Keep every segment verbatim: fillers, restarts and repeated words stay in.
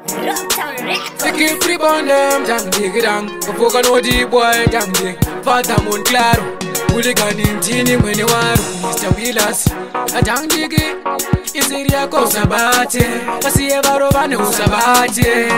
Keep free on them, jam dig it down. Poca no deep boy, jam dig. Fata mon claro. Hooligan in Tini when you are Mister Willis. A jam dig it. Is it a cosa bate? Pasia Barovane, Usabate.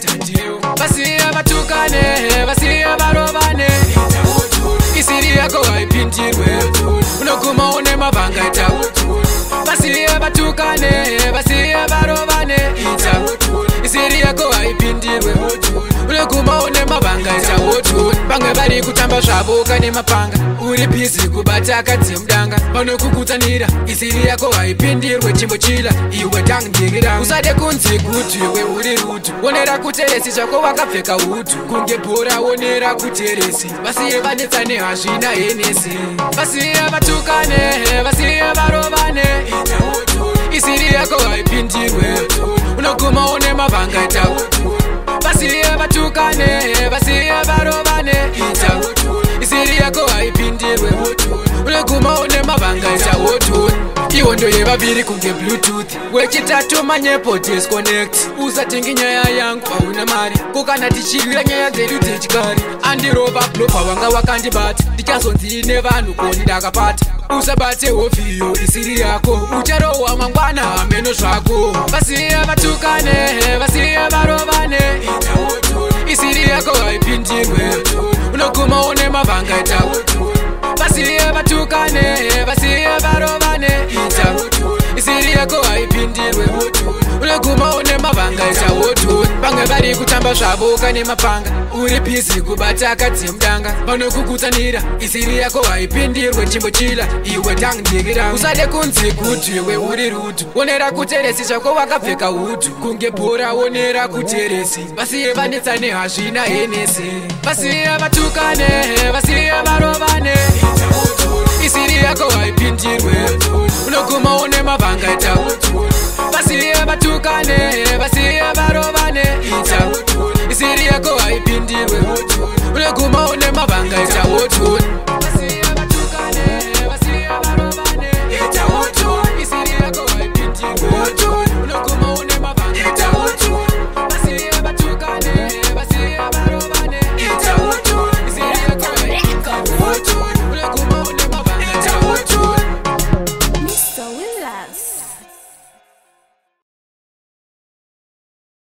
Pasia Batucane, Pasia Barovane. Is it a go I pinty well? No come on, Emma Bangata. Pasia Batucane, Pasia Barovane. Is it a go I pinty well? Ulekuma une mabanga ita wotu Bange bari kutamba shaboka ni mapanga Uri pisi kubata kati mdanga Pano kukutanira Isiri yako haipindirwe chimbo chila Iwe tang digira Usade kunzi kutu Iwe uri rutu Wonera kuteresi chako wakafeka utu Kunge pora wonera kuteresi Basi eva netane hashina enesi Basi eva tukane Basi eva robane Isiri yako haipindirwe Ulekuma une mabanga ita wotu Basiye batukane, basiye barobane ita Isiri yako haipindirwe Ulekuma une mabanga ita wotu Iwondo ye babiri kunge bluetooth Wechitatu manyepo disconnect Uza tingi nyaya yangu hauna mari Kukana tichilira nyaya zedu tichikari Andi roba plopa wanga wakandi bati Dichaso nzine vanu koni dakapata Uza bate ofiyo isiri yako Ucharo wa mangwana ameno shako Basiye batukane, basiye barobane Isiri yako haipindirwe Ulekuma une mabanga ita Basiye batukane, basiye barobane ita Isiri yako haipindirwe Ulekuma une mabanga ita wotu Bange bari kutamba shaboka ni mapanga Uri pisi kubata kati mdanga Pano kukutanira Isiri yako haipindirwe chimbo chila Iwe tang digira Usade kunzi kutu iwe uri rutu Wonera kuteresi chako wakafeka utu Kunge pora wonera kuteresi Basiye vanetsane hashina enesi Basiye batukane Basiye barobane Isiri yako haipindirwe Ulekuma une mabanga ita